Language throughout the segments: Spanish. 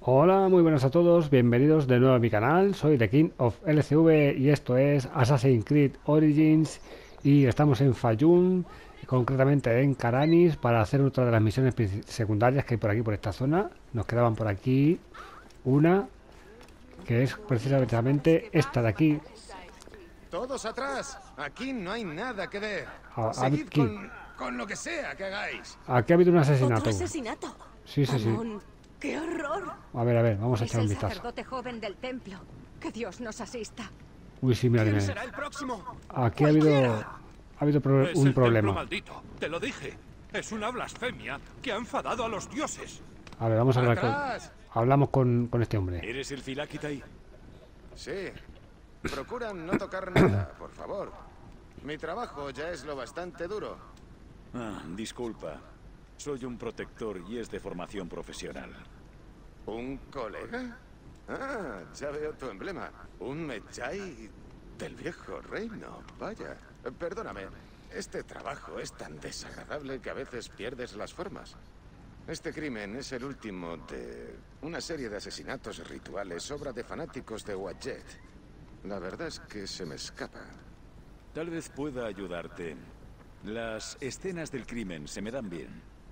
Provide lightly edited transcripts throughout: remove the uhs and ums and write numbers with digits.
Hola, muy buenas a todos, bienvenidos de nuevo a mi canal, soy The King of LCV y esto es Assassin's Creed Origins y estamos en Fayum, concretamente en Karanis, para hacer otra de las misiones secundarias que hay por aquí, por esta zona. Nos quedaban por aquí una, que es precisamente esta de aquí. Todos atrás, aquí no hay nada que ver. Seguid Aquí. con lo que sea que hagáis. Aquí ha habido un asesinato. ¿Otro asesinato? Sí. Amón, ¡qué horror! A ver, vamos a Es echar un el vistazo. sacerdote joven del templo. Que Dios nos asista. Uy, sí, mira, ¿Quién mira. será el próximo? Aquí ha habido Es un el templo problema. maldito, te lo dije. Es una blasfemia que ha enfadado a los dioses. A ver, vamos a hablar Atrás. hablamos con este hombre. ¿Eres el Filakitai? Sí. Procura no tocar nada, por favor. Mi trabajo ya es lo bastante duro. Disculpa. Soy un protector y es de formación profesional. ¿Un colega? Ah, ya veo tu emblema. Un Medjay del viejo reino. Vaya. Perdóname. Este trabajo es tan desagradable que a veces pierdes las formas. Este crimen es el último de una serie de asesinatos rituales, obra de fanáticos de Wadjet. La verdad es que se me escapa. Tal vez pueda ayudarte. Las escenas del crimen se me dan bien.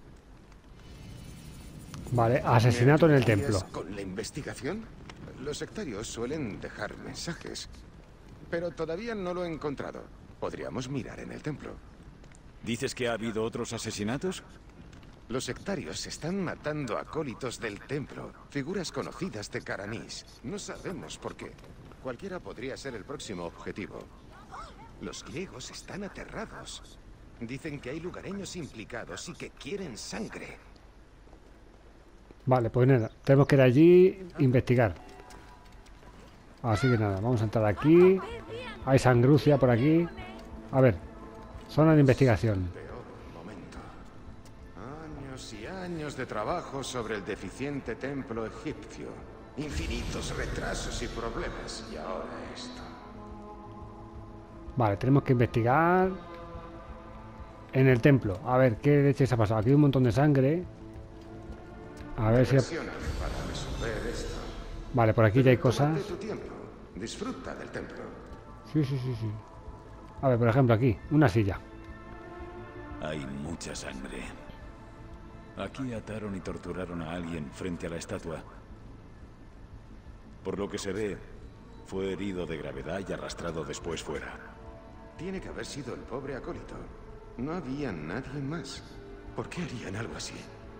Vale, asesinato en el ¿Me templo. ayudarías con la investigación? Los sectarios suelen dejar mensajes, pero todavía no lo he encontrado. Podríamos mirar en el templo. ¿Dices que ha habido otros asesinatos? Los sectarios están matando acólitos del templo, figuras conocidas de Karanis. No sabemos por qué. Cualquiera podría ser el próximo objetivo. Los griegos están aterrados. Dicen que hay lugareños implicados y que quieren sangre. Vale, pues nada, tenemos que ir allí e investigar. Así que nada, vamos a entrar aquí. Hay sangrucia por aquí. A ver, zona de investigación. Peor momento. Años y años de trabajo sobre el deficiente templo egipcio. Infinitos retrasos y problemas. Y ahora esto. Vale, tenemos que investigar en el templo. A ver, ¿qué leches ha pasado? Aquí hay un montón de sangre. A ver si... Presióname para resolver esto. Vale, por aquí ya hay Tómate cosas. tu tiempo. Disfruta del templo. Sí. A ver, por ejemplo, aquí, una silla. Hay mucha sangre. Aquí ataron y torturaron a alguien frente a la estatua. Por lo que se ve, fue herido de gravedad y arrastrado después fuera. Tiene que haber sido el pobre acólito. No había nadie más. ¿Por qué harían algo así?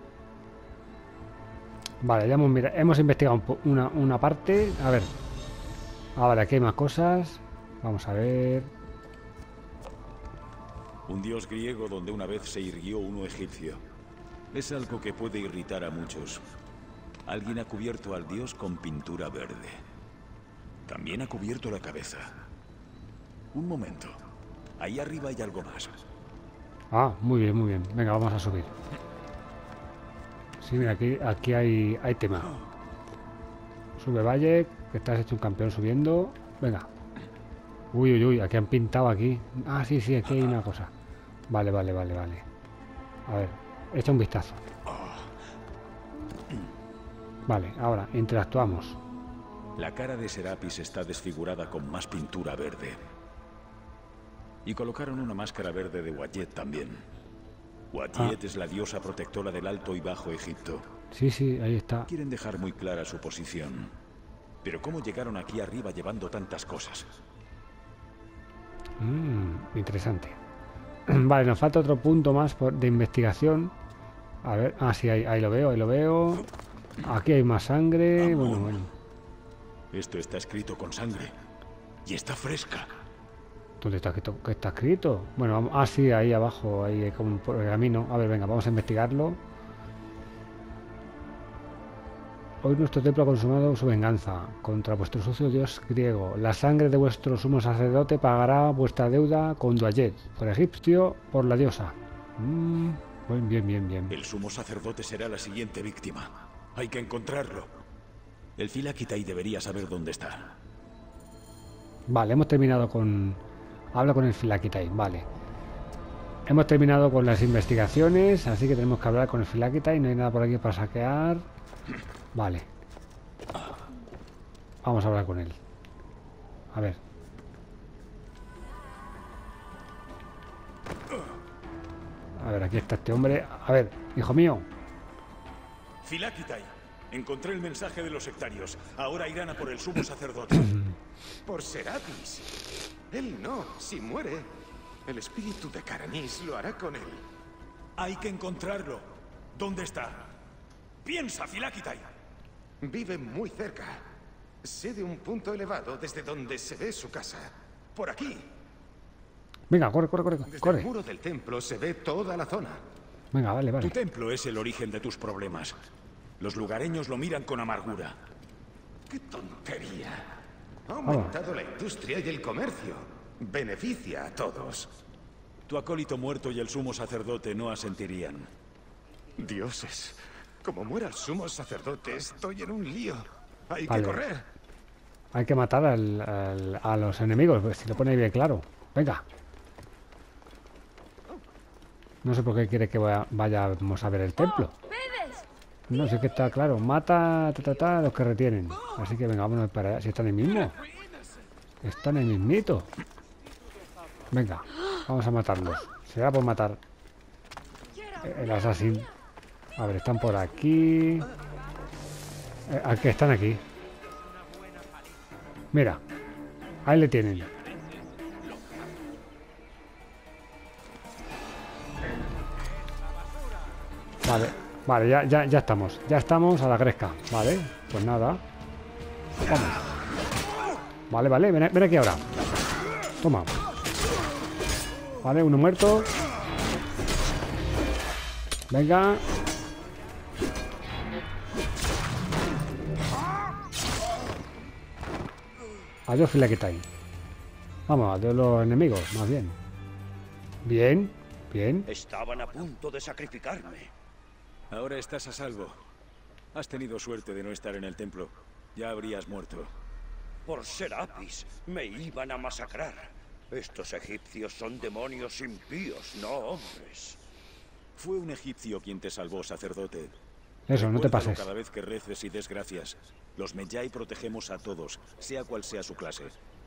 Vale, ya hemos investigado una parte. A ver. Ah, vale, aquí hay más cosas. Vamos a ver. Un dios griego donde una vez se irguió uno egipcio. Es algo que puede irritar a muchos. Alguien ha cubierto al dios con pintura verde. También ha cubierto la cabeza. Un momento. Ahí arriba hay algo más. Ah, muy bien. Venga, vamos a subir. Sí, mira, aquí hay tema. Sube Valle, que estás hecho un campeón subiendo. Venga. Uy, aquí han pintado aquí. Ah, sí, aquí hay una cosa. Vale. A ver, echa un vistazo. Vale, ahora, interactuamos. La cara de Serapis está desfigurada con más pintura verde. Y colocaron una máscara verde de Wadjet también. Wadjet es la diosa protectora del Alto y Bajo Egipto. Sí, ahí está. Quieren dejar muy clara su posición. Pero ¿cómo llegaron aquí arriba llevando tantas cosas? Interesante. Vale, nos falta otro punto más de investigación. A ver, sí, ahí lo veo. Aquí hay más sangre. Bueno. Esto está escrito con sangre. Y está fresca. ¿Dónde está? ¿Qué está escrito? Bueno, vamos, sí, ahí abajo, ahí hay como un pergamino. A ver, venga, vamos a investigarlo. Hoy nuestro templo ha consumado su venganza contra vuestro sucio dios griego. La sangre de vuestro sumo sacerdote pagará vuestra deuda con Wadjet, por egipcio, por la diosa. Bien. El sumo sacerdote será la siguiente víctima. Hay que encontrarlo. El Filakitai debería saber dónde está. Vale, hemos terminado con... Habla con el Filakitai, vale. Hemos terminado con las investigaciones, así que tenemos que hablar con el Filakitai. No hay nada por aquí para saquear. Vale. Vamos a hablar con él. A ver. A ver, aquí está este hombre. A ver, hijo mío. Philakitai, encontré el mensaje de los sectarios. Ahora irán a por el sumo sacerdote. Por Serapis. Él no, si muere, el espíritu de Karanis lo hará con él. Hay que encontrarlo. ¿Dónde está? Piensa, Philakitai. Vive muy cerca. Sé de un punto elevado desde donde se ve su casa. Por aquí. Venga, corre, corre, corre, Desde corre. el muro del templo se ve toda la zona. Venga, vale, Tu vale. templo es el origen de tus problemas. Los lugareños lo miran con amargura. ¡Qué tontería! Ha aumentado la industria y el comercio. Beneficia a todos. Tu acólito muerto y el sumo sacerdote no asentirían. Dioses, como muera el sumo sacerdote, estoy en un lío. Hay Vale. que correr. Hay que matar a los enemigos, pues, si lo pone bien claro. Venga. No sé por qué quiere que vayamos a ver el templo. No sé qué está claro. Mata a los que retienen. Así que venga, vámonos para allá. Si están en el mismo. Están en el mismito. Venga, vamos a matarlos. Será por matar el asesino. A ver, están por aquí. Al que están aquí. Mira, ahí le tienen. Vale, vale, ya estamos. Ya estamos a la gresca. Vale, pues nada. Vamos. Vale, vale, ven aquí ahora. Toma. Vale, uno muerto. Venga. Adiós, Philakitai. Vamos, adiós los enemigos, más bien. Bien, bien. Estaban a punto de sacrificarme. Ahora estás a salvo. Has tenido suerte de no estar en el templo. Ya habrías muerto. Por Serapis, me iban a masacrar. Estos egipcios son demonios impíos, no hombres. Fue un egipcio quien te salvó, sacerdote. Eso, no te Recuérdalo pases. cada vez que reces y des gracias. Los Medjay protegemos a todos, sea cual sea su clase.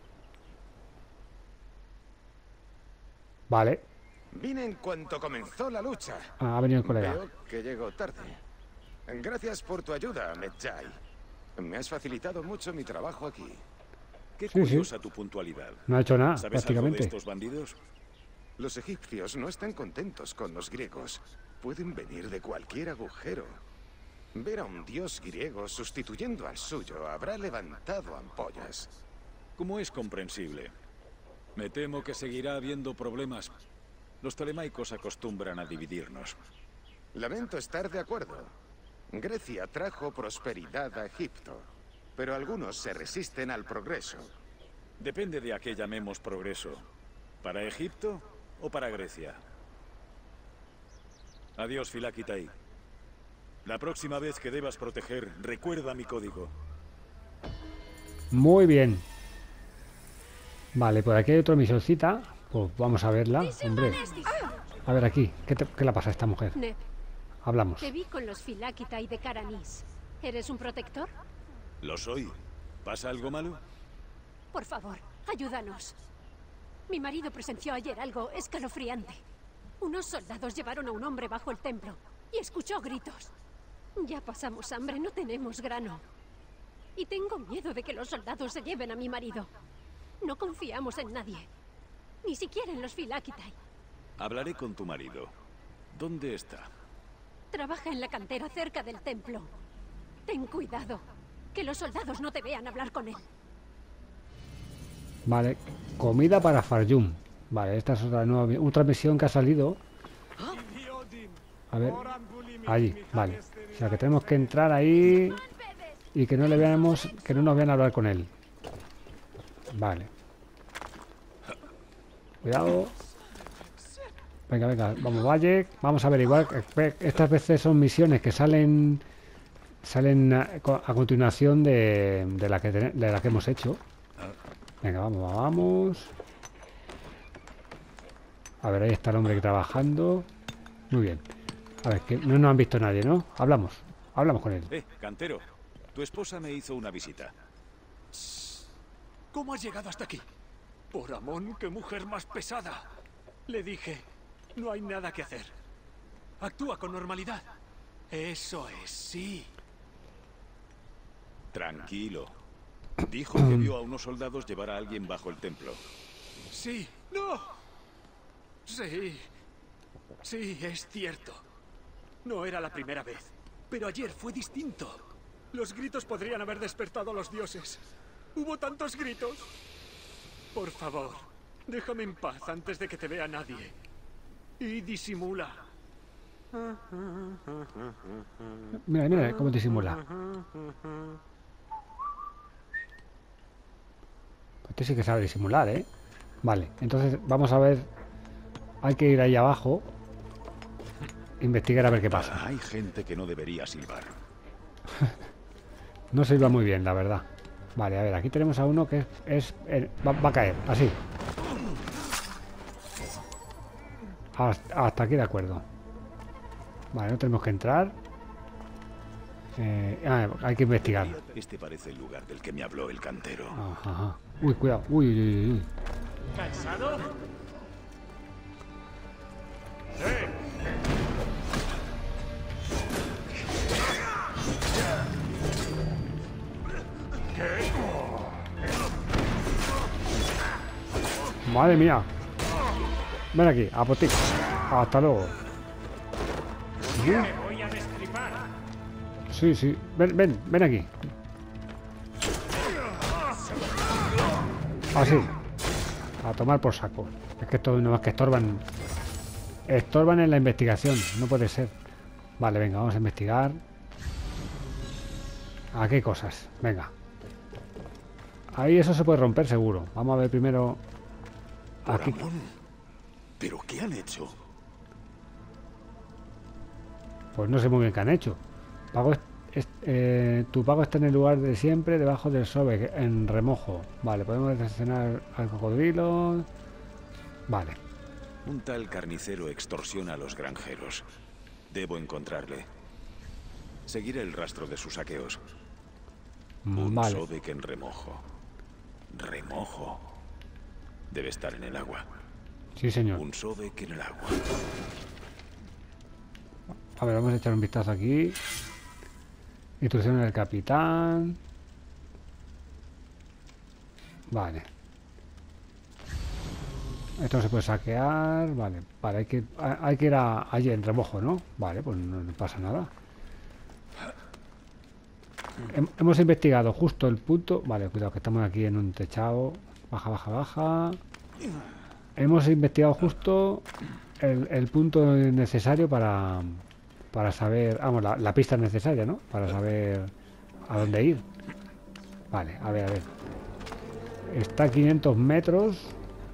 Vale. Vine en cuanto comenzó la lucha. Ah, ha venido el colega. Veo que llego tarde. Gracias por tu ayuda, Medjay. Me has facilitado mucho mi trabajo aquí. Qué Sí, sí. curiosa tu puntualidad. No ha hecho nada, ¿Sabes algo de prácticamente. estos bandidos? Los egipcios no están contentos con los griegos. Pueden venir de cualquier agujero. Ver a un dios griego sustituyendo al suyo habrá levantado ampollas. Como es comprensible. Me temo que seguirá habiendo problemas. Los telemaicos acostumbran a dividirnos. Lamento estar de acuerdo. Grecia trajo prosperidad a Egipto, pero algunos se resisten al progreso. Depende de a qué llamemos progreso. ¿Para Egipto o para Grecia? Adiós, Philakitai. La próxima vez que debas proteger, recuerda mi código. Muy bien. Vale, por aquí hay otra misioncita. Pues vamos a verla, hombre. A ver aquí, ¿qué le pasa a esta mujer? Neb, Hablamos. te vi con los Philakitai de Karanis. ¿Eres un protector? Lo soy. ¿Pasa algo malo? Por favor, ayúdanos. Mi marido presenció ayer algo escalofriante. Unos soldados llevaron a un hombre bajo el templo y escuchó gritos. Ya pasamos hambre, no tenemos grano. Y tengo miedo de que los soldados se lleven a mi marido. No confiamos en nadie. Ni siquiera en los Philakitai. Hablaré con tu marido. ¿Dónde está? Trabaja en la cantera cerca del templo. Ten cuidado. Que los soldados no te vean hablar con él. Vale, comida para Fayum. Vale, esta es otra misión que ha salido. A ver, allí, vale. O sea que tenemos que entrar ahí y que no le veamos, que no nos vean hablar con él. Vale. Cuidado. Venga, venga, vamos, Valle. Vamos a averiguar. Estas veces son misiones que salen a continuación de la que hemos hecho. Venga, vamos, vamos. A ver, ahí está el hombre trabajando. Muy bien. A ver, que no nos han visto nadie, ¿no? Hablamos con él. Cantero. Tu esposa me hizo una visita. ¿Cómo has llegado hasta aquí? Por Amón, qué mujer más pesada. Le dije, no hay nada que hacer. Actúa con normalidad. Eso es, sí. Tranquilo. Dijo que vio a unos soldados llevar a alguien bajo el templo. Sí. ¡No! Sí. Sí, es cierto. No era la primera vez. Pero ayer fue distinto. Los gritos podrían haber despertado a los dioses. Hubo tantos gritos. Por favor, déjame en paz antes de que te vea nadie. Y disimula. Mira, mira cómo disimula. Este sí que sabe disimular, ¿eh? Vale, entonces vamos a ver. Hay que ir ahí abajo. Investigar a ver qué pasa. Hay gente que no debería silbar. No silba muy bien, la verdad. Vale, a ver, aquí tenemos a uno que va a caer, así. Hasta aquí de acuerdo. Vale, no tenemos que entrar. Hay que investigar. Este parece el lugar del que me habló el cantero. Ajá. Uy, cuidado. Uy, uy, uy. ¿Cansado? Madre mía. Ven aquí, apotic. Hasta luego. Sí, sí. Ven aquí. Así. A tomar por saco. Es que esto no es que estorban. Estorban en la investigación. No puede ser. Vale, venga, vamos a investigar. Aquí hay cosas. Venga. Ahí eso se puede romper seguro. Vamos a ver primero. Aquí. ¿Pero qué han hecho? Pues no sé muy bien qué han hecho. Tu pago está en el lugar de siempre, debajo del Sobek, en remojo. Vale, podemos decepcionar al cocodrilo. Vale. Un tal carnicero extorsiona a los granjeros. Debo encontrarle. Seguiré el rastro de sus saqueos. Un Vale. Sobek en remojo. Remojo. Debe estar en el agua. Sí, señor. Un Sobek en el agua. A ver, vamos a echar un vistazo aquí. Instrucciones del capitán. Vale. Esto no se puede saquear. Vale, vale, hay que ir allí en remojo, ¿no? Vale, pues no pasa nada. Hemos investigado justo el punto. Vale, cuidado que estamos aquí en un techado. Baja, baja, baja. Hemos investigado justo el punto necesario para saber, vamos, la pista necesaria, ¿no? Para saber a dónde ir. Vale, a ver, a ver. Está a 500 metros.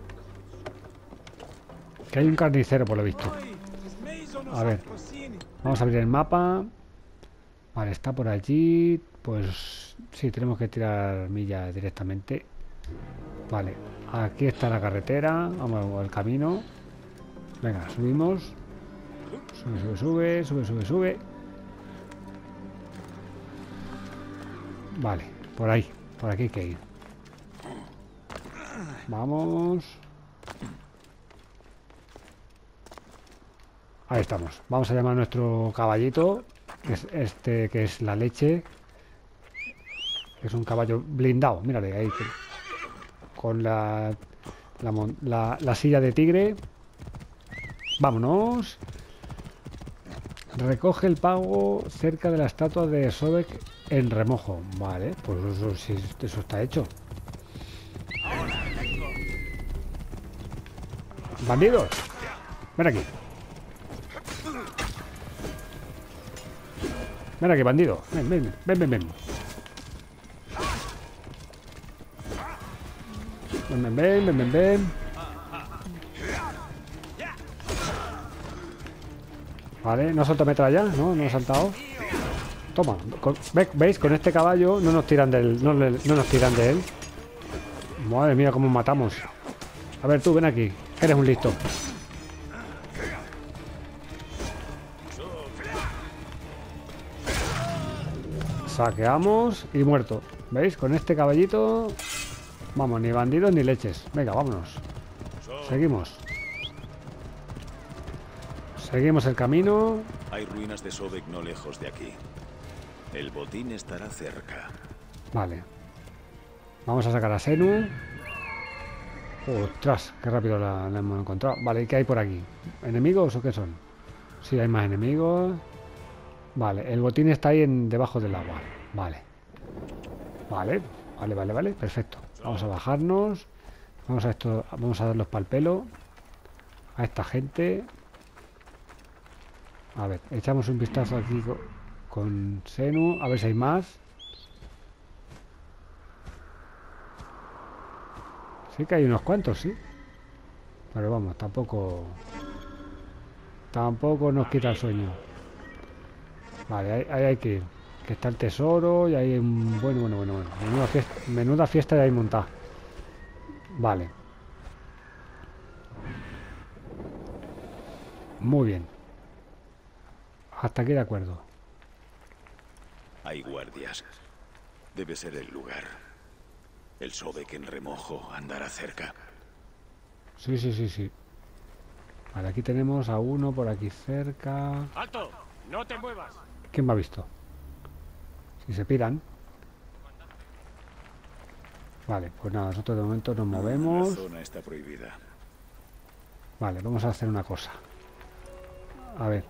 Que hay un carnicero, por lo visto. A ver. Vamos a abrir el mapa. Vale, está por allí. Pues sí, tenemos que tirar millas directamente. Vale, aquí está la carretera. Vamos al camino. Venga, subimos. Sube. Vale, por ahí. Por aquí hay que ir. Vamos. Ahí estamos. Vamos a llamar a nuestro caballito. Que es este, que es la leche. Que es un caballo blindado. Mírale ahí. Con la silla de tigre. Vámonos. Recoge el pago cerca de la estatua de Sobek en remojo. Vale, pues eso está hecho. ¡Bandidos! Ven aquí. Ven aquí, bandido. Ven. Ven. Vale, no ha soltado metralla, ¿no? No ha saltado. Toma. ¿Veis? Con este caballo no nos tiran de él. No nos tiran de él. Madre mía, cómo matamos. A ver, tú, ven aquí. Eres un listo. Saqueamos y muerto. ¿Veis? Con este caballito... Vamos, ni bandidos ni leches. Venga, vámonos. Seguimos. Seguimos el camino. Hay ruinas de Sobek no lejos de aquí. El botín estará cerca. Vale. Vamos a sacar a Senu. ¡Ostras! Qué rápido la hemos encontrado. Vale, ¿y qué hay por aquí? ¿Enemigos o qué son? Sí, hay más enemigos. Vale, el botín está ahí debajo del agua. Vale. Vale. Perfecto. Vamos a bajarnos. Vamos a darlos pa'l pelo. A esta gente. A ver, echamos un vistazo aquí con Senu. A ver si hay más. Sí que hay unos cuantos, sí. Pero vamos, tampoco nos quita el sueño. Vale, ahí hay que ir. Que está el tesoro y hay un... Bueno. Menuda fiesta de ahí montada. Vale. Muy bien. Hasta aquí de acuerdo. Hay guardias. Debe ser el lugar. El Sobek en remojo andará cerca. Sí. Vale, aquí tenemos a uno por aquí cerca. ¡Alto! ¡No te muevas! ¿Quién me ha visto? Si se piran. Vale, pues nada, nosotros de momento nos movemos. La zona está prohibida. Vale, vamos a hacer una cosa. A ver.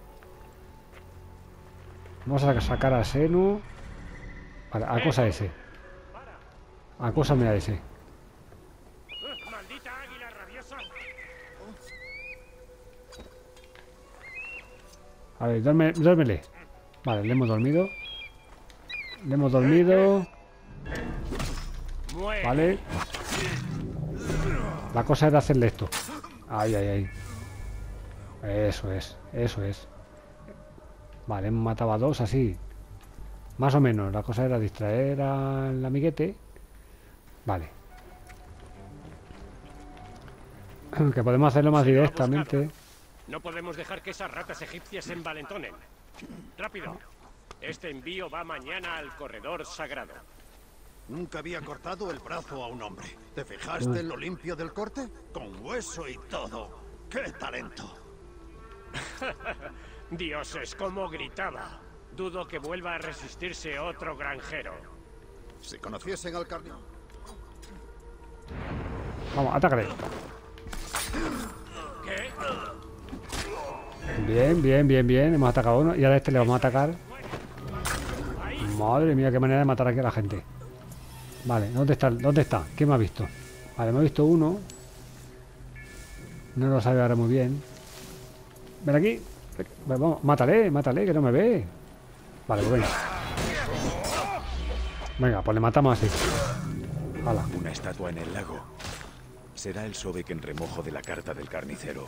Vamos a sacar a Senu. Vale, acosa a ese. Acósame a ese. ¡Maldita águila rabiosa! A ver, duérmele. Vale, le hemos dormido. Vale. La cosa era hacerle esto. Ay. Eso es. Vale, hemos matado a dos así. Más o menos. La cosa era distraer al amiguete. Vale. Que podemos hacerlo más directamente. No podemos dejar que esas ratas egipcias se envalentonen. ¡Rápido! Este envío va mañana al corredor sagrado. Nunca había cortado el brazo a un hombre. ¿Te fijaste en lo limpio del corte? Con hueso y todo. ¡Qué talento! Dioses, cómo gritaba. Dudo que vuelva a resistirse otro granjero. Si conociesen al carnívoro. Vamos, atácale. ¿Qué? Bien. Hemos atacado a uno y ahora a este le vamos a atacar. Madre mía, qué manera de matar aquí a la gente. Vale, ¿dónde está? ¿Quién me ha visto? Vale, me ha visto uno. No lo sabe ahora muy bien. Ven aquí. Vamos, mátale, que no me ve. Vale, pues venga. Venga, pues le matamos así. Hala. Una estatua en el lago. Será el Sobek en remojo de la carta del carnicero.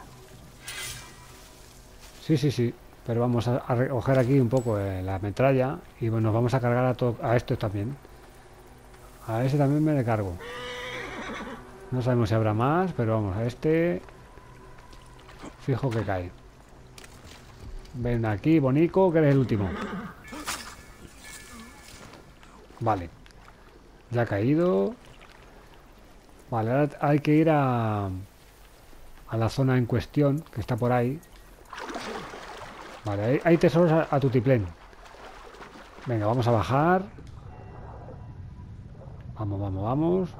Sí. Pero vamos a recoger aquí un poco la metralla. Y bueno, nos vamos a cargar a estos también. A ese también me le cargo. No sabemos si habrá más, pero vamos, a este... Fijo que cae. Ven aquí, Bonico, que eres el último. Vale. Ya ha caído. Vale, ahora hay que ir a la zona en cuestión, que está por ahí. Vale, hay tesoros a tutiplén. Venga, vamos a bajar. Vamos.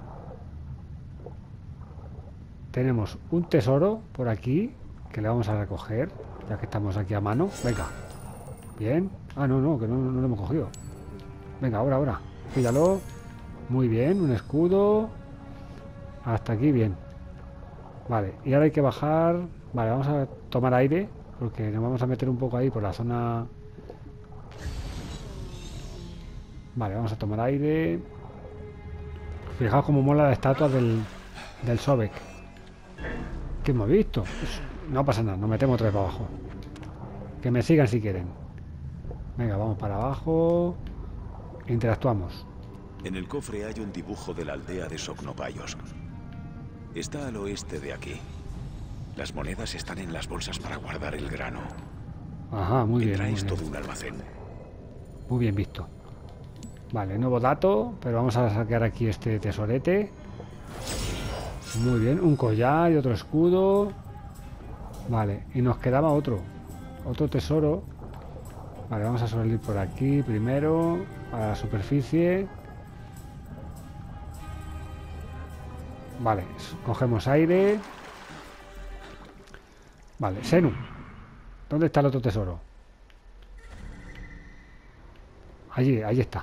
Tenemos un tesoro por aquí que le vamos a recoger, ya que estamos aquí a mano. Venga. Bien. Ah, no, que no lo hemos cogido. Venga, ahora. Píllalo. Muy bien, un escudo. Hasta aquí, bien. Vale, y ahora hay que bajar. Vale, vamos a tomar aire, porque nos vamos a meter un poco ahí por la zona. Vale, vamos a tomar aire. Fijaos cómo mola la estatua del Sobek. ¿Qué hemos visto? No pasa nada, nos metemos otra vez para abajo. Que me sigan si quieren. Venga, vamos para abajo. Interactuamos. En el cofre hay un dibujo de la aldea de Soknopaios. Está al oeste de aquí. Las monedas están en las bolsas para guardar el grano. Ajá, muy bien. Traes todo un almacén. Muy bien visto. Vale, nuevo dato, pero vamos a sacar aquí este tesorete. Muy bien, un collar y otro escudo. Vale, y nos quedaba otro tesoro. Vale, vamos a salir por aquí primero, a la superficie. Vale, cogemos aire. Vale, Senu, ¿dónde está el otro tesoro? Allí está.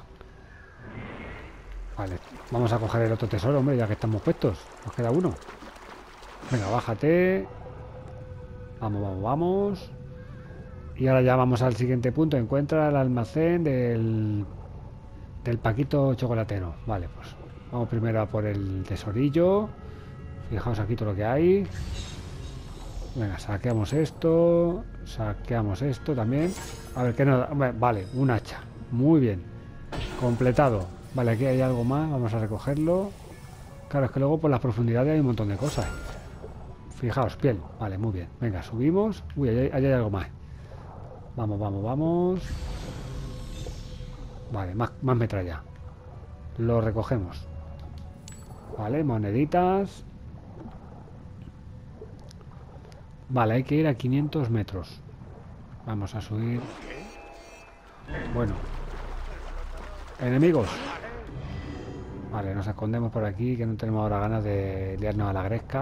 Vale, vamos a coger el otro tesoro, hombre, ya que estamos puestos. Nos queda uno. Venga, bájate. Vamos. Y ahora ya vamos al siguiente punto. Encuentra el almacén del Paquito chocolatero. Vale, pues vamos primero a por el tesorillo. Fijaos aquí todo lo que hay. Venga, saqueamos esto también. A ver, ¿qué nos da? Vale, un hacha. Muy bien. Completado. Vale, aquí hay algo más. Vamos a recogerlo. Claro, es que luego por las profundidades hay un montón de cosas. Fijaos, piel. Vale, muy bien. Venga, subimos. Uy, ahí hay algo más. Vamos. Vale, más metralla. Lo recogemos. Vale, moneditas. Vale, hay que ir a 500 metros. Vamos a subir. Bueno. Enemigos. Vale, nos escondemos por aquí, que no tenemos ahora ganas de liarnos a la gresca.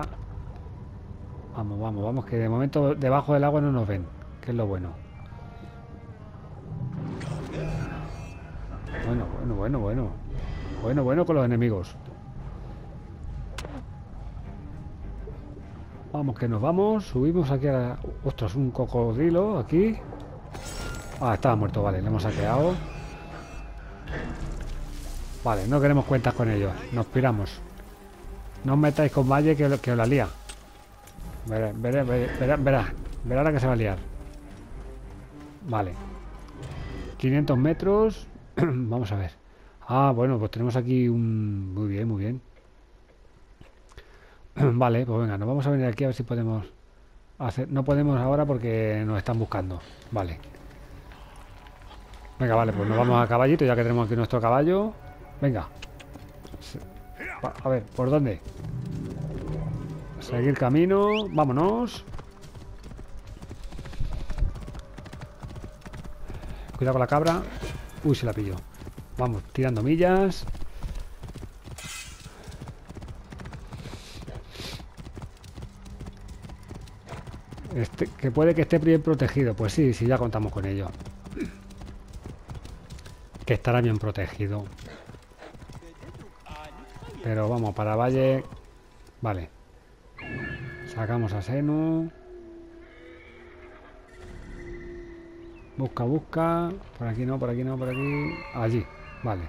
Vamos, que de momento debajo del agua no nos ven, que es lo bueno. Bueno con los enemigos. Vamos, que nos vamos. Subimos aquí a la... Ostras, un cocodrilo aquí. Ah, estaba muerto, vale, le hemos saqueado. Vale, no queremos cuentas con ellos. Nos piramos. No os metáis con Valle que os la lía. Verá la que se va a liar. Vale. 500 metros. Vamos a ver. Ah, bueno, pues tenemos aquí un... Muy bien. Vale, pues venga, nos vamos a venir aquí a ver si podemos hacer... No podemos ahora porque nos están buscando. Vale. Venga, vale, pues nos vamos a caballito ya que tenemos aquí nuestro caballo. Venga. A ver, ¿por dónde? Seguir camino. Vámonos. Cuidado con la cabra. Uy, se la pilló. Vamos, tirando millas. Que puede que esté bien protegido. Pues sí, ya contamos con ello. Que estará bien protegido. Pero vamos, para Valle. Vale. Sacamos a Senu. Busca. Por aquí no. Allí. Vale.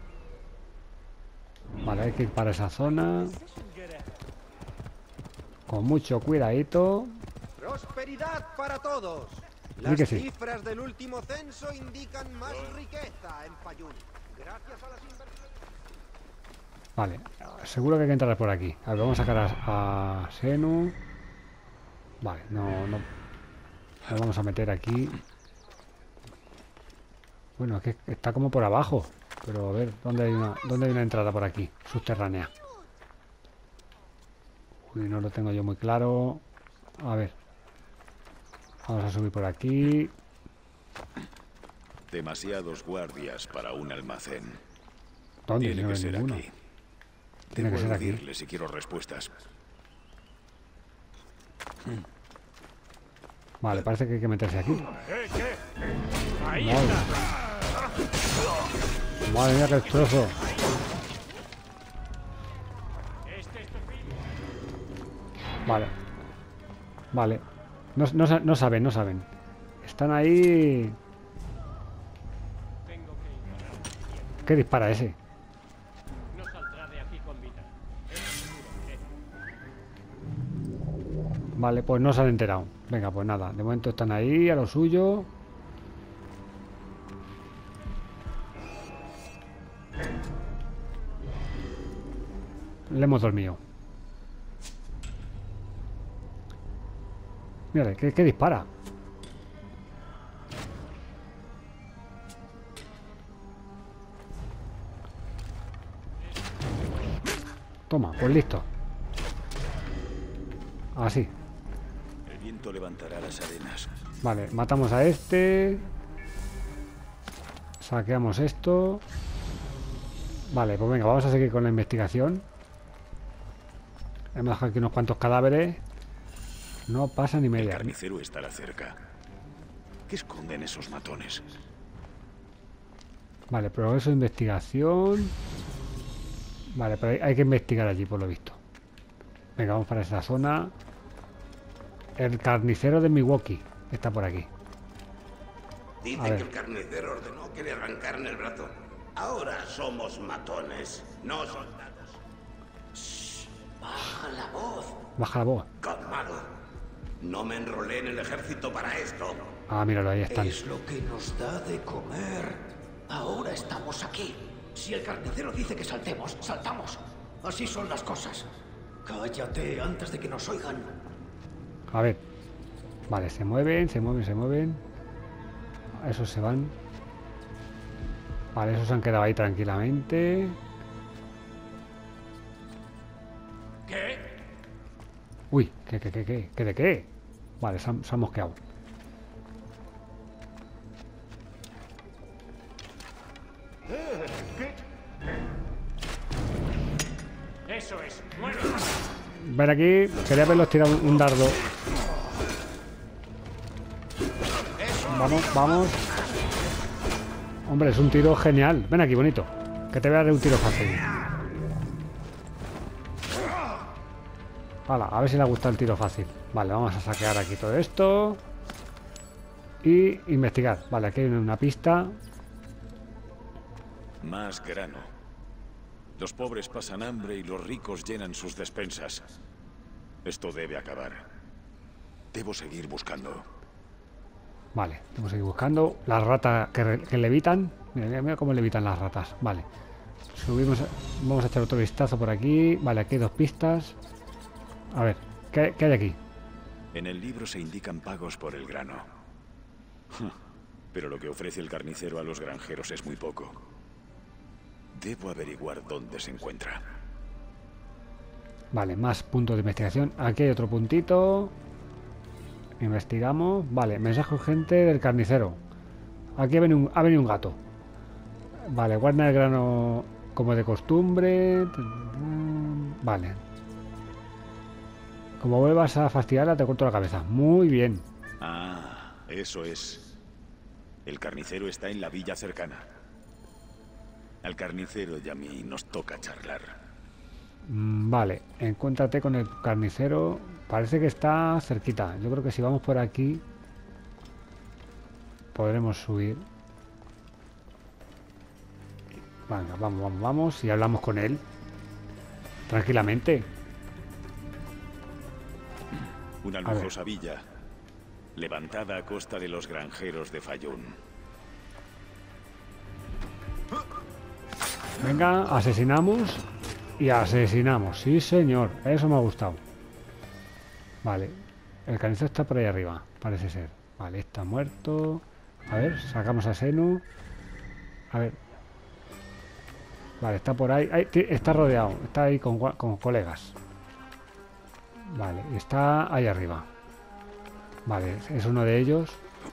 Vale, hay que ir para esa zona. Con mucho cuidadito. Prosperidad para todos. Las cifras del último censo indican más riqueza en Fayún. Gracias a las inversiones. Vale, seguro que hay que entrar por aquí. A ver, vamos a sacar a Senu. Vale, no. Nos vamos a meter aquí. Bueno, es que está como por abajo. Pero a ver, ¿dónde hay una entrada por aquí? Subterránea. Uy, no lo tengo yo muy claro. A ver. Vamos a subir por aquí. Demasiados guardias para un almacén. ¿Dónde? Tiene No que hay ser ninguno. aquí. Tiene que Debo ser aquí. decirle si quiero respuestas. Vale, parece que hay que meterse aquí. Ahí está. Madre mía, qué destrozo. Vale. No saben. Están ahí. ¿Qué dispara ese? No saldrá de aquí con vida. Vale, pues no se han enterado. Venga, pues nada. De momento están ahí, a lo suyo. Le hemos dormido. Mira, ¿qué dispara? Toma, pues listo. Así. El viento levantará las arenas. Vale, matamos a este. Saqueamos esto. Vale, pues venga, vamos a seguir con la investigación. Hemos dejado aquí unos cuantos cadáveres. No pasa ni El media. carnicero estará cerca. ¿Qué esconden esos matones? Vale, progreso de investigación. Vale, pero hay que investigar allí, por lo visto. Venga, vamos para esa zona. El carnicero de Milwaukee está por aquí. Dicen que el carnicero ordenó que le arrancaran el brazo. Ahora somos matones, no soldados. Shh, baja la voz. Baja la voz. Calmado. No me enrolé en el ejército para esto. Ah, míralo, ahí están. Es lo que nos da de comer. Ahora estamos aquí. Si el carnicero dice que saltemos, saltamos. Así son las cosas. Cállate antes de que nos oigan. A ver. Vale, se mueven, se mueven, se mueven. Esos se van. Vale, esos se han quedado ahí tranquilamente. ¿Qué? Uy, ¿qué de qué? Vale, se han mosqueado. Eso es. Muere. Ven aquí, quería haberlos tirado un dardo. Vamos, vamos. Hombre, es un tiro genial. Ven aquí, bonito. Que te voy a dar un tiro fácil. Hala, a ver si le ha gustado el tiro fácil. Vale, vamos a saquear aquí todo esto. Y investigar. Vale, aquí hay una pista. Más grano. Los pobres pasan hambre y los ricos llenan sus despensas. Esto debe acabar. Debo seguir buscando. Vale, tenemos que seguir buscando. Las ratas que levitan. Mira, mira cómo levitan las ratas. Vale. Subimos. Vamos a echar otro vistazo por aquí. Vale, aquí hay dos pistas. A ver, ¿qué hay aquí? En el libro se indican pagos por el grano. Pero lo que ofrece el carnicero a los granjeros es muy poco. Debo averiguar dónde se encuentra. Vale, más puntos de investigación. Aquí hay otro puntito. Investigamos. Vale, mensaje urgente del carnicero. Aquí ha venido un gato. Vale, guarda el grano como de costumbre. Vale. Como vuelvas a fastidiarla, te corto la cabeza. Muy bien. Ah, eso es. El carnicero está en la villa cercana. Al carnicero y a mí nos toca charlar. Vale, encuéntrate con el carnicero. Parece que está cerquita. Yo creo que si vamos por aquí podremos subir. Venga, vamos y hablamos con él tranquilamente. Una lujosa villa, levantada a costa de los granjeros de Fayún. Venga, asesinamos y asesinamos. Sí, señor, eso me ha gustado. Vale, el carnicero está por ahí arriba, parece ser. Vale, está muerto. A ver, sacamos a Senu. A ver. Vale, está por ahí. Está rodeado, está ahí con colegas. Vale, está ahí arriba. Vale, es uno de ellos.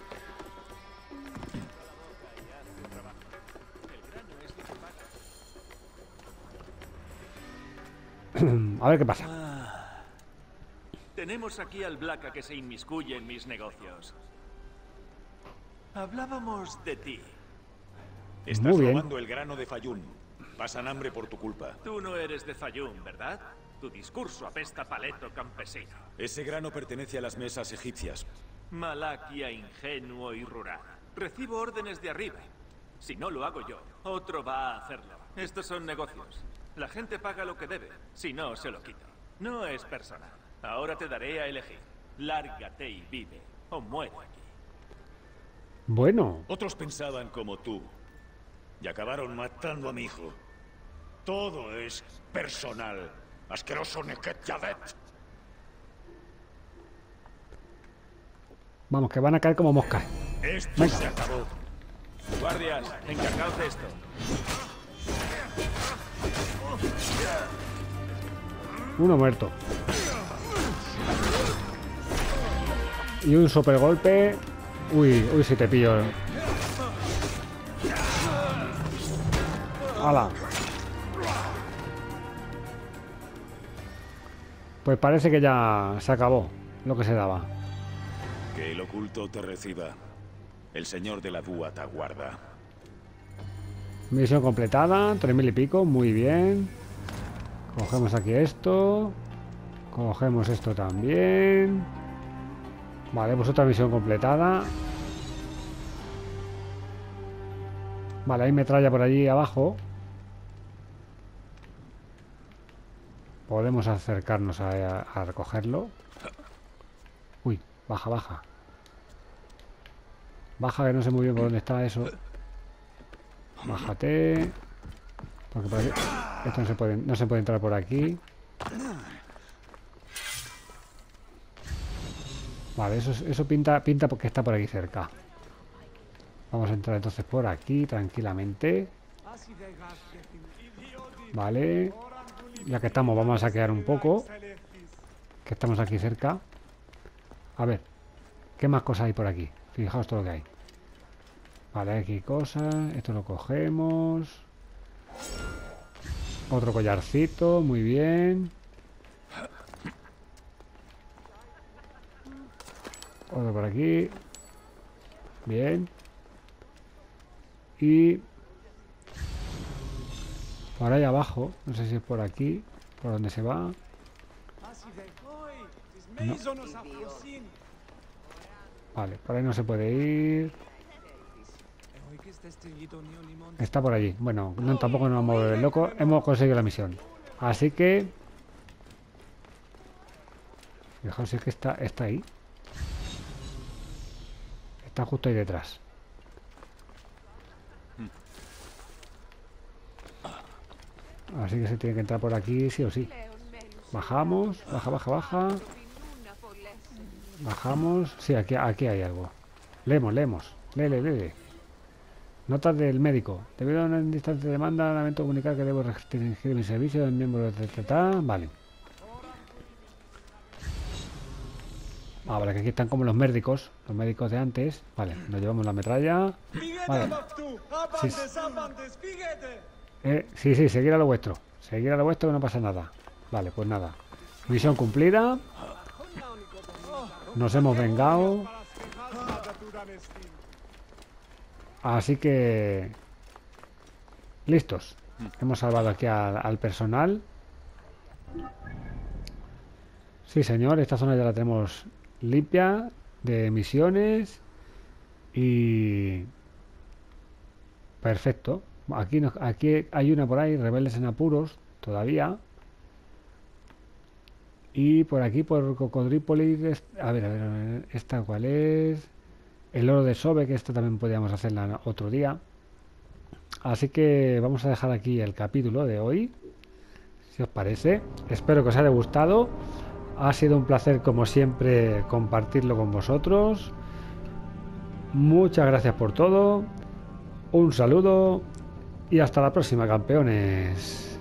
A ver qué pasa. Tenemos aquí al Blaca que se inmiscuye en mis negocios. Hablábamos de ti. Estás Muy bien. robando el grano de Fayún. Pasan hambre por tu culpa. Tú no eres de Fayún, ¿verdad? Tu discurso apesta paleto campesino. Ese grano pertenece a las mesas egipcias. Malaquia ingenuo y rural. Recibo órdenes de arriba. Si no lo hago yo, otro va a hacerlo. Estos son negocios. La gente paga lo que debe. Si no, se lo quito. No es personal. Ahora te daré a elegir. Lárgate y vive. O muere aquí. Bueno, Otros pensaban como tú. Y acabaron matando a mi hijo. Todo es personal. Asqueroso Neket Yadet. vamos, que van a caer como moscas. Esto se acabó. Guardias, encargaos de esto. Uno muerto. Y un super golpe. Uy, uy, si te pillo. ¡Hala! Pues parece que ya se acabó lo que se daba. Que el oculto te reciba. El señor de la Dúa te aguarda. Misión completada, 3000 y pico, muy bien. Cogemos aquí esto. Cogemos esto también. Vale, pues otra misión completada. Vale, hay metralla por allí abajo. Podemos acercarnos a recogerlo. Uy, baja, baja. Baja, que no sé muy bien por dónde está eso. Bájate. Porque por aquí, esto no se puede entrar por aquí. Vale, eso pinta porque está por aquí cerca. Vamos a entrar entonces por aquí tranquilamente. Vale. Ya que estamos, vamos a saquear un poco. Que estamos aquí cerca. A ver, ¿qué más cosas hay por aquí? Fijaos todo lo que hay. Vale, aquí cosas. Esto lo cogemos. Otro collarcito, muy bien. Otro por aquí. Bien. Y por ahí abajo, no sé si es por aquí, por donde se va. No. Vale, por ahí no se puede ir. Está por allí. Bueno, no, tampoco nos vamos a volver locos. Hemos conseguido la misión. Así que... Fijaos, es que está ahí. Está justo ahí detrás. Así que se tiene que entrar por aquí sí o sí. Bajamos, baja, baja, baja. Bajamos. Sí, aquí hay algo. Leemos. Lee. Notas del médico. Debido a una distancia de demanda, lamento comunicar que debo restringir mi servicio de miembro de TTA. Vale. Vale, que aquí están como los médicos de antes. Vale, nos llevamos la metralla. Vale. Sí, seguir a lo vuestro. Seguir a lo vuestro, que no pasa nada. Vale, pues nada. Misión cumplida. Nos hemos vengado. Así que... listos. Hemos salvado aquí al personal. Sí, señor. Esta zona ya la tenemos limpia de misiones. Y... perfecto. Aquí hay una por ahí, rebeldes en apuros, todavía. Y por aquí, por Cocodrípolis, a ver, ¿esta cuál es? El oro de Sobe, que esta también podríamos hacerla otro día. Así que vamos a dejar aquí el capítulo de hoy, si os parece. Espero que os haya gustado. Ha sido un placer, como siempre, compartirlo con vosotros. Muchas gracias por todo. Un saludo. Y hasta la próxima, campeones.